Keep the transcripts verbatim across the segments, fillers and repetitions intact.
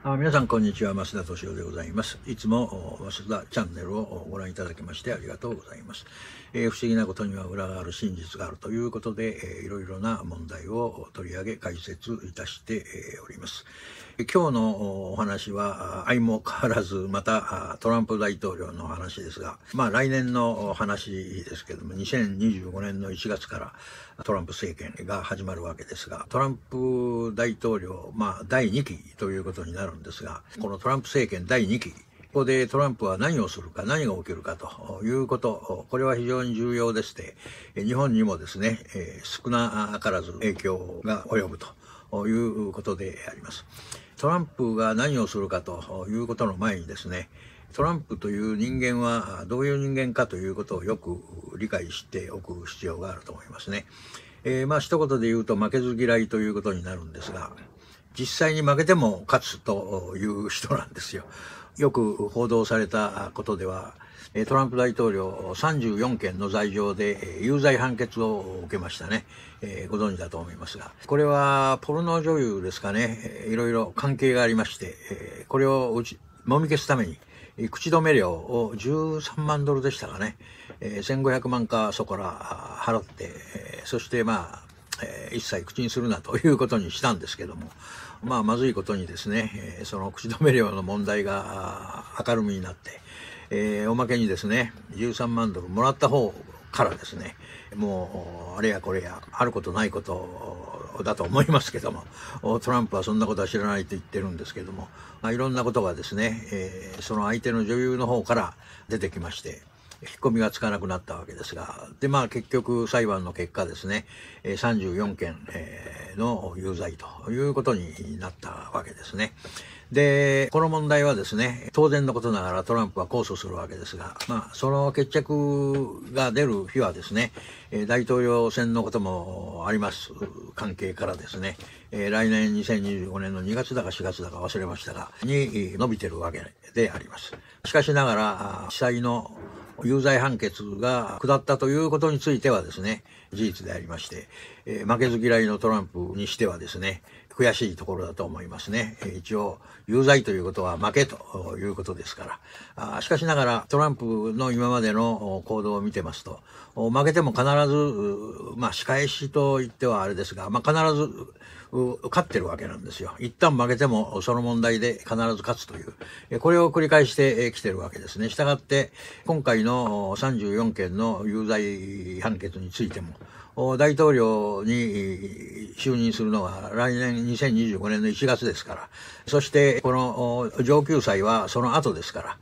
あ皆さんこんにちは、増田敏夫でございます。いつも増田チャンネルをご覧いただきましてありがとうございます。えー、不思議なことには裏がある、真実があるということで、えー、いろいろな問題を取り上げ解説いたしております。今日のお話は相も変わらずまたトランプ大統領の話ですが、まあ来年の話ですけども、にせんにじゅうごねんのいちがつからトランプ政権が始まるわけですが、トランプ大統領、まあだいにきということになるんですが、このトランプ政権だいにき、ここでトランプは何をするか、何が起きるかということ、これは非常に重要でして、日本にもですね、少なからず影響が及ぶということであります。トランプが何をするかということの前にですね、トランプという人間はどういう人間かということをよく理解しておく必要があると思いますね。えー、まあ一言で言うと負けず嫌いということになるんですが、実際に負けても勝つという人なんですよ。よく報道されたことでは、トランプ大統領さんじゅうよんけんの罪状で有罪判決を受けましたね。えー、ご存知だと思いますが、これはポルノ女優ですかね、いろいろ関係がありまして、これを打ちもみ消すために口止め料をじゅうさんまんドルでしたかね、せんごひゃくまんかそこら払って、そしてまあ一切口にするなということにしたんですけども、まあまずいことにですね、その口止め料の問題が明るみになって、えー、おまけにですねじゅうさんまんドルもらった方からですね、もうあれやこれやあることないことだと思いますけども、トランプはそんなことは知らないと言ってるんですけども、まあ、いろんなことがですね、えー、その相手の女優の方から出てきまして、引っ込みがつかなくなったわけですが、でまあ結局裁判の結果ですね、さんじゅうよんけんの有罪ということになったわけですね。でこの問題はですね、当然のことながらトランプは控訴するわけですが、まあその決着が出る日はですね、大統領選のこともあります関係からですね、来年にせんにじゅうごねんのにがつだかしがつだか忘れましたがに伸びてるわけであります。しかしながら地裁の有罪判決が下ったということについてはですね、事実でありまして、えー、負けず嫌いのトランプにしてはですね、悔しいところだと思いますね。えー、一応有罪ということは負けということですから。あしかしながらトランプの今までの行動を見てますと、負けても必ず、まあ仕返しと言ってはあれですが、まあ必ず勝ってるわけなんですよ。一旦負けてもその問題で必ず勝つという、これを繰り返してきてるわけですね。したがって今回のさんじゅうよんけんの有罪判決についても、大統領に就任するのは来年にせんにじゅうごねんのいちがつですから、そしてこの上級裁はその後ですから、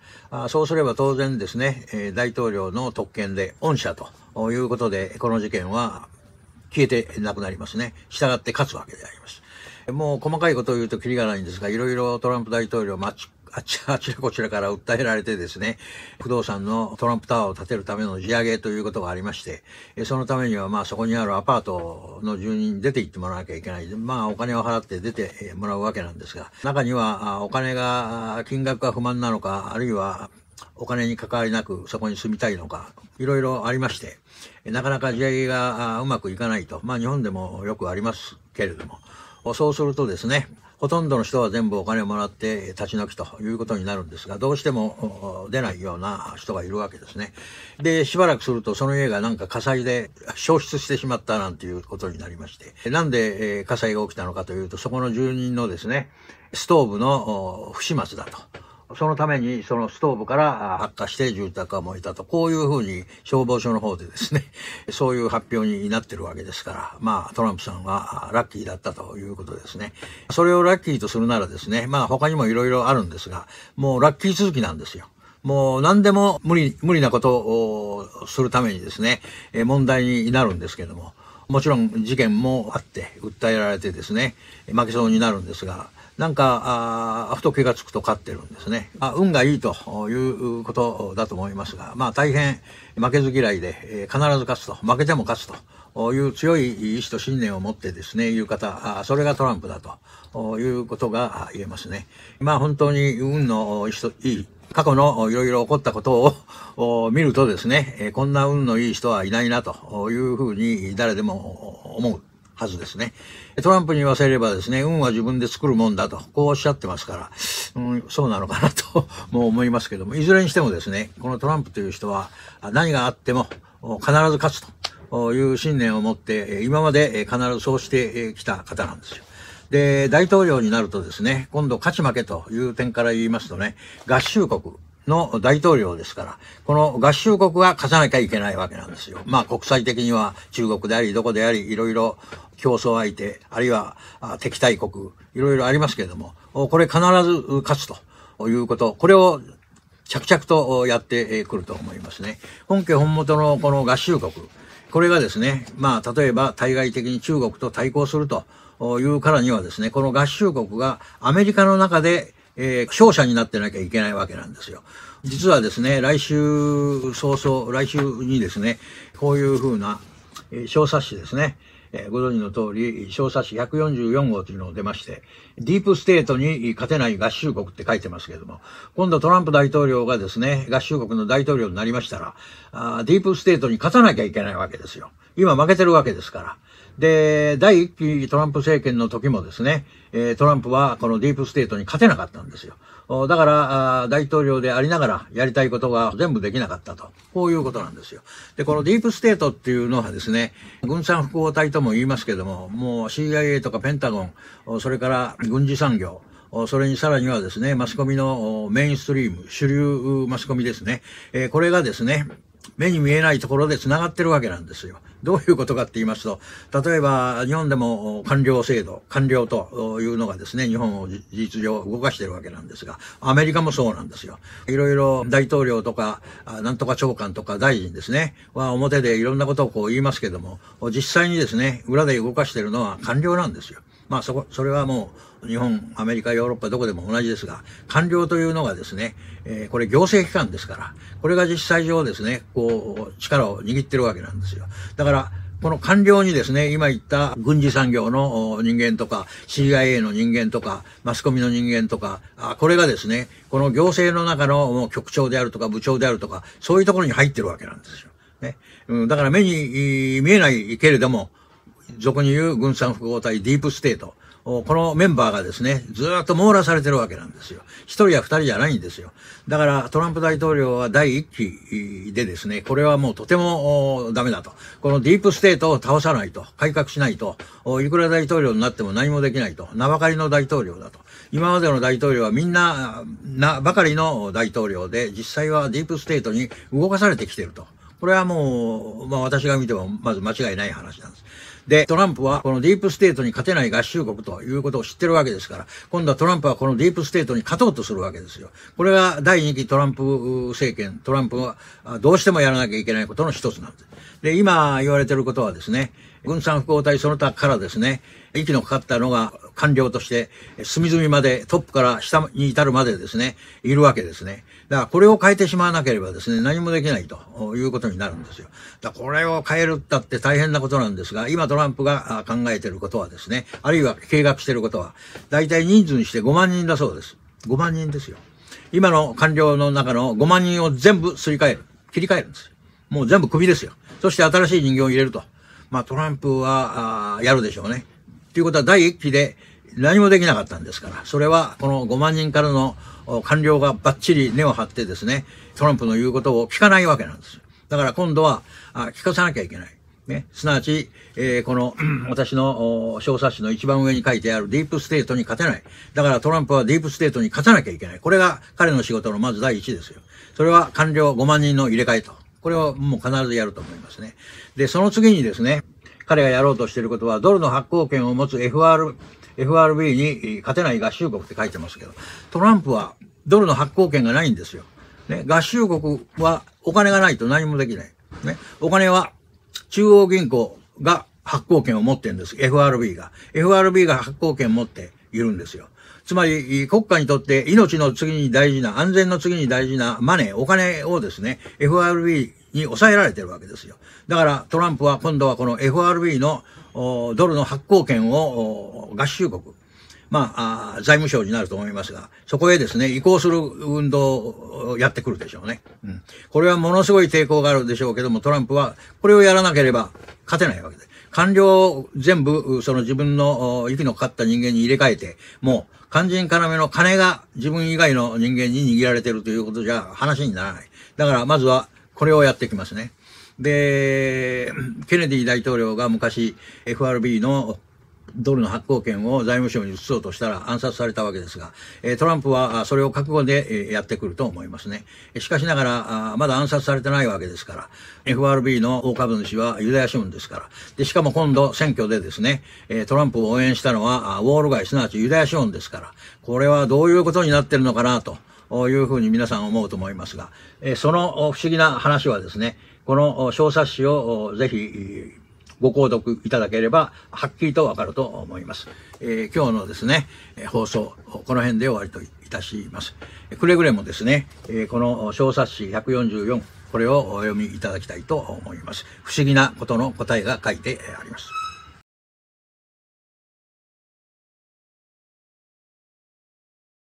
そうすれば当然ですね、大統領の特権で恩赦ということでこの事件は消えてなくなりますね。従って勝つわけであります。もう細かいことを言うとキリがないんですが、いろいろトランプ大統領マッチあちらこちらから訴えられてですね、不動産のトランプタワーを建てるための地上げということがありまして、そのためにはまあそこにあるアパートの住人に出て行ってもらわなきゃいけない。まあお金を払って出てもらうわけなんですが、中にはお金が、金額が不満なのか、あるいはお金に関わりなくそこに住みたいのか、いろいろありまして、なかなか地上げがうまくいかないと、まあ日本でもよくありますけれども、そうするとですね、ほとんどの人は全部お金をもらって立ち退きということになるんですが、どうしても出ないような人がいるわけですね。で、しばらくするとその家がなんか火災で焼失してしまったなんていうことになりまして、なんで火災が起きたのかというと、そこの住人のですね、ストーブの不始末だと。そのためにそのストーブから発火して住宅が燃えたと、こういうふうに消防署の方でですね、そういう発表になってるわけですから、まあトランプさんはラッキーだったということですね。それをラッキーとするならですね、まあ他にもいろいろあるんですが、もうラッキー続きなんですよ。もう何でも無理、無理なことをするためにですね、問題になるんですけども、もちろん事件もあって訴えられてですね、負けそうになるんですが、なんか、あふと気がつくと勝ってるんですね。あ運がいいということだと思いますが、まあ大変負けず嫌いで、えー、必ず勝つと、負けても勝つという強い意志と信念を持ってですね、言う方、あそれがトランプだということが言えますね。まあ本当に運のいい、過去のいろいろ起こったことを見るとですね、こんな運のいい人はいないなというふうに誰でも思うはずですね。トランプに言わせればですね、運は自分で作るもんだと、こうおっしゃってますから、うん、そうなのかなともう思いますけども、いずれにしてもですね、このトランプという人は何があっても必ず勝つという信念を持って、今まで必ずそうしてきた方なんですよ。で、大統領になるとですね、今度勝ち負けという点から言いますとね、合衆国の大統領ですから、この合衆国が勝たなきゃいけないわけなんですよ。まあ国際的には中国であり、どこであり、いろいろ競争相手、あるいは敵対国、いろいろありますけれども、これ必ず勝つということ、これを着々とやってくると思いますね。本家本元のこの合衆国、これがですね、まあ例えば対外的に中国と対抗するというからにはですね、この合衆国がアメリカの中でえー、勝者になってなきゃいけないわけなんですよ。実はですね、来週早々、来週にですね、こういう風な、えー、小冊子ですね、えー、ご存知の通り、小冊子ひゃくよんじゅうよん号というのを出まして、ディープステートに勝てない合衆国って書いてますけれども、今度トランプ大統領がですね、合衆国の大統領になりましたら、あディープステートに勝たなきゃいけないわけですよ。今負けてるわけですから。で、第一期トランプ政権の時もですね、えー、トランプはこのディープステートに勝てなかったんですよ。だから大統領でありながらやりたいことが全部できなかったと。こういうことなんですよ。で、このディープステートっていうのはですね、軍産複合体とも言いますけども、もう シーアイエー とかペンタゴン、それから軍事産業、それにさらにはですね、マスコミのメインストリーム、主流マスコミですね。えー、これがですね、目に見えないところで繋がってるわけなんですよ。どういうことかって言いますと、例えば日本でも官僚制度、官僚というのがですね、日本を事実上動かしてるわけなんですが、アメリカもそうなんですよ。いろいろ大統領とか、なんとか長官とか大臣ですね、は表でいろんなことをこう言いますけども、実際にですね、裏で動かしてるのは官僚なんですよ。まあそこ、それはもう日本、アメリカ、ヨーロッパどこでも同じですが、官僚というのがですね、えー、これ行政機関ですから、これが実際上ですね、こう力を握ってるわけなんですよ。だから、この官僚にですね、今言った軍事産業の人間とか、シーアイエー の人間とか、マスコミの人間とか、これがですね、この行政の中の局長であるとか部長であるとか、そういうところに入ってるわけなんですよ。ね。うん、だから目に見えないけれども、俗に言う軍産複合体ディープステート。このメンバーがですね、ずーっと網羅されてるわけなんですよ。一人や二人じゃないんですよ。だからトランプ大統領は第一期でですね、これはもうとてもダメだと。このディープステートを倒さないと、改革しないと、いくら大統領になっても何もできないと。名ばかりの大統領だと。今までの大統領はみんな、なばかりの大統領で、実際はディープステートに動かされてきていると。これはもう、まあ私が見てもまず間違いない話なんです。で、トランプはこのディープステートに勝てない合衆国ということを知ってるわけですから、今度はトランプはこのディープステートに勝とうとするわけですよ。これが第二期トランプ政権、トランプはどうしてもやらなきゃいけないことの一つなんです。で、今言われていることはですね、軍産複合体その他からですね、息のかかったのが官僚として隅々までトップから下に至るまでですね、いるわけですね。だからこれを変えてしまわなければですね、何もできないということになるんですよ。だからこれを変えるったって大変なことなんですが、今トランプが考えていることはですね、あるいは計画していることは、大体人数にしてごまんにんだそうです。ごまんにんですよ。今の官僚の中のごまん人を全部すり替える。切り替えるんですよ。もう全部クビですよ。そして新しい人間を入れると。まあトランプはやるでしょうね。ということは第一期で何もできなかったんですから、それはこのごまん人からの官僚がバッチリ根を張ってですね、トランプの言うことを聞かないわけなんです。だから今度は聞かさなきゃいけない。ね、すなわち、えー、この私の小冊子の一番上に書いてあるディープステートに勝てない。だからトランプはディープステートに勝たなきゃいけない。これが彼の仕事のまず第一ですよ。それは官僚ごまん人の入れ替えと。これをもう必ずやると思いますね。で、その次にですね、彼がやろうとしていることは、ドルの発行権を持つ エフアール、エフアールビー に勝てない合衆国って書いてますけど、トランプはドルの発行権がないんですよ。ね、合衆国はお金がないと何もできない。ね、お金は中央銀行が発行権を持ってるんです。エフアールビー が。エフアールビー が発行権を持っているんですよ。つまり、国家にとって命の次に大事な、安全の次に大事なマネー、お金をですね、エフアールビー に抑えられてるわけですよ。だからトランプは今度はこの エフアールビー のドルの発行権を合衆国、まあ、あ財務省になると思いますが、そこへですね、移行する運動をやってくるでしょうね。うん。これはものすごい抵抗があるでしょうけども、トランプはこれをやらなければ勝てないわけです。 官僚全部、その自分の息のかかった人間に入れ替えて、もう肝心要の金が自分以外の人間に握られているということじゃ話にならない。だからまずはこれをやってきますね。で、ケネディ大統領が昔 エフアールビー のドルの発行権を財務省に移そうとしたら暗殺されたわけですが、トランプはそれを覚悟でやってくると思いますね。しかしながら、まだ暗殺されてないわけですから、エフアールビー の大株主はユダヤ資本ですから。で、しかも今度選挙でですね、トランプを応援したのはウォール街、すなわちユダヤ資本ですから、これはどういうことになってるのかなというふうに皆さん思うと思いますが、その不思議な話はですね、この小冊子をぜひご購読いただければはっきりとわかると思います。えー、今日のですね放送この辺で終わりといたします。くれぐれもですねこの小冊子ひゃくよんじゅうよんこれをお読みいただきたいと思います。不思議なことの答えが書いてあります。